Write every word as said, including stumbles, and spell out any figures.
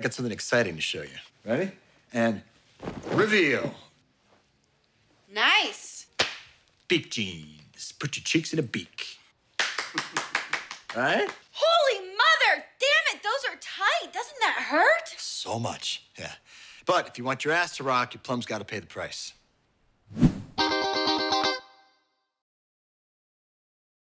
got something exciting to show you. Ready? And reveal. Nice. Beek jeans. Put your cheeks in a beak. Right? Holy mother! Damn it, those are tight. Doesn't that hurt? So much, yeah. But if you want your ass to rock, your plum's got to pay the price.